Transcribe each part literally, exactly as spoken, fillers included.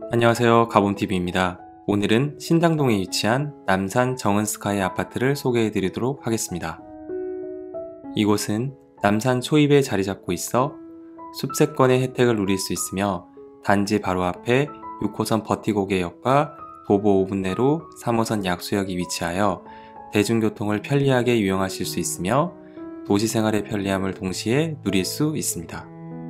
안녕하세요. 가봄티비입니다. 오늘은 신당동에 위치한 남산 정은스카이 아파트를 소개해 드리도록 하겠습니다. 이곳은 남산 초입에 자리 잡고 있어 숲세권의 혜택을 누릴 수 있으며 단지 바로 앞에 육 호선 버티고개역과 도보 오 분 내로 삼 호선 약수역이 위치하여 대중교통을 편리하게 이용하실 수 있으며 도시생활의 편리함을 동시에 누릴 수 있습니다.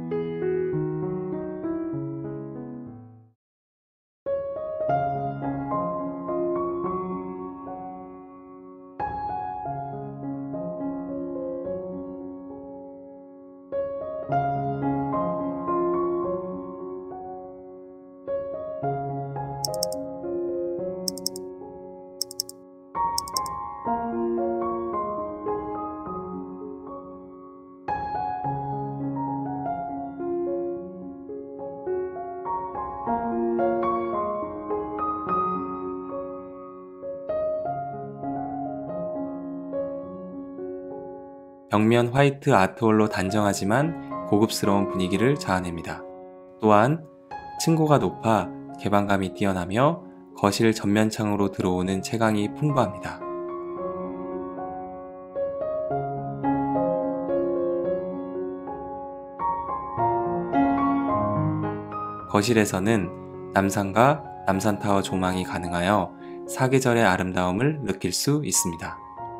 벽면 화이트 아트월로 단정하지만 고급스러운 분위기를 자아냅니다. 또한 층고가 높아 개방감이 뛰어나며 거실 전면창으로 들어오는 채광이 풍부합니다. 거실에서는 남산과 남산타워 조망이 가능하여 사계절의 아름다움을 느낄 수 있습니다.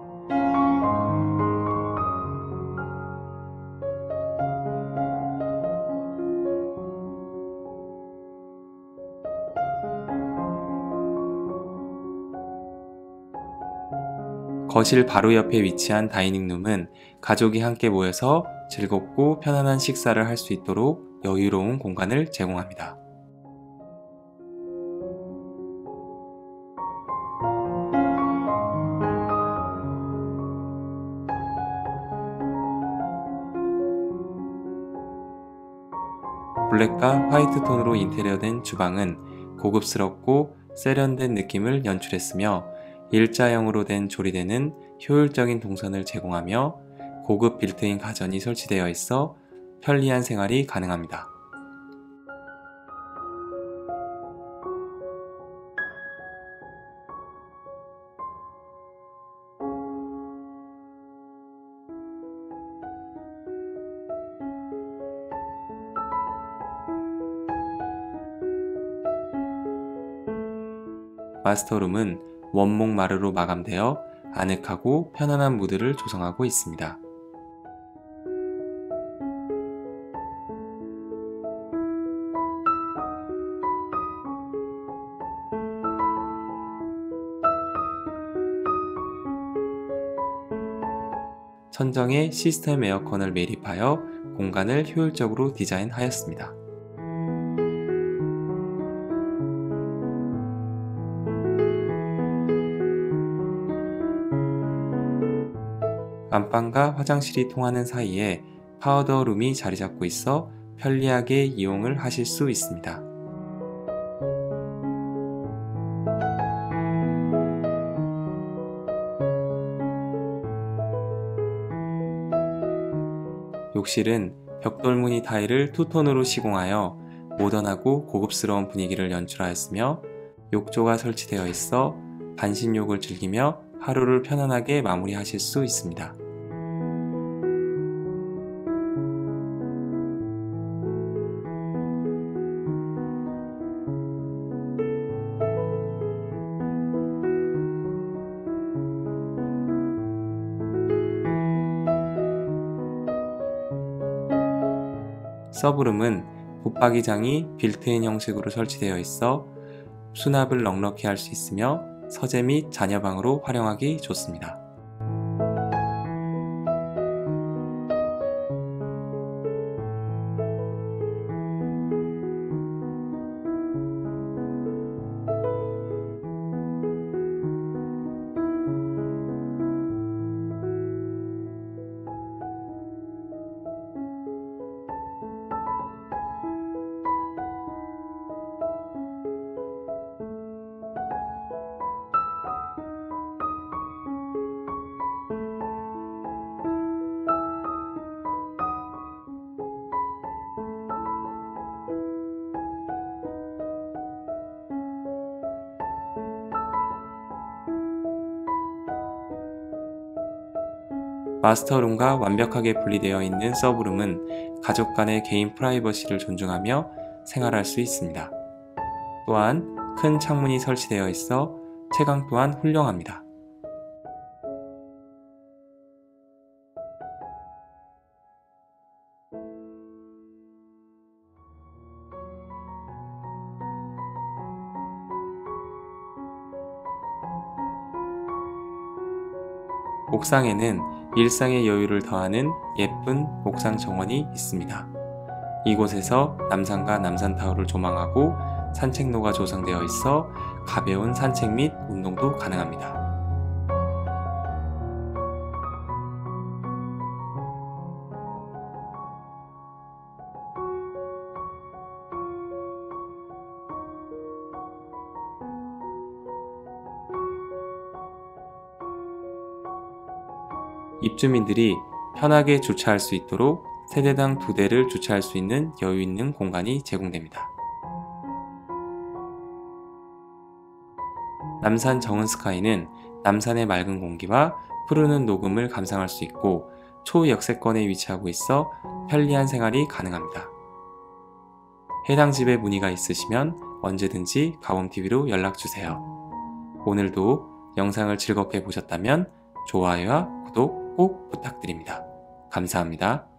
거실 바로 옆에 위치한 다이닝룸은 가족이 함께 모여서 즐겁고 편안한 식사를 할 수 있도록 여유로운 공간을 제공합니다. 블랙과 화이트 톤으로 인테리어된 주방은 고급스럽고 세련된 느낌을 연출했으며 일자형으로 된 조리대는 효율적인 동선을 제공하며 고급 빌트인 가전이 설치되어 있어 편리한 생활이 가능합니다. 마스터룸은 원목 마루로 마감되어 아늑하고 편안한 무드를 조성하고 있습니다. 천정에 시스템 에어컨을 매립하여 공간을 효율적으로 디자인하였습니다. 안방과 화장실이 통하는 사이에 파우더룸이 자리 잡고 있어 편리하게 이용을 하실 수 있습니다. 욕실은 벽돌무늬 타일을 투톤으로 시공하여 모던하고 고급스러운 분위기를 연출하였으며 욕조가 설치되어 있어 반신욕을 즐기며 하루를 편안하게 마무리하실 수 있습니다. 서브룸은 붙박이장이 빌트인 형식으로 설치되어 있어 수납을 넉넉히 할 수 있으며 서재 및 자녀방으로 활용하기 좋습니다. 마스터룸과 완벽하게 분리되어 있는 서브룸은 가족 간의 개인 프라이버시를 존중하며 생활할 수 있습니다. 또한 큰 창문이 설치되어 있어 채광 또한 훌륭합니다. 옥상에는 일상의 여유를 더하는 예쁜 옥상 정원이 있습니다. 이곳에서 남산과 남산타워를 조망하고 산책로가 조성되어 있어 가벼운 산책 및 운동도 가능합니다. 입주민들이 편하게 주차할 수 있도록 세대당 두 대를 주차할 수 있는 여유 있는 공간이 제공됩니다. 남산 정은스카이는 남산의 맑은 공기와 푸르는 녹음을 감상할 수 있고 초역세권에 위치하고 있어 편리한 생활이 가능합니다. 해당 집에 문의가 있으시면 언제든지 가봄티비로 연락주세요. 오늘도 영상을 즐겁게 보셨다면 좋아요와 구독 꼭 부탁드립니다. 감사합니다.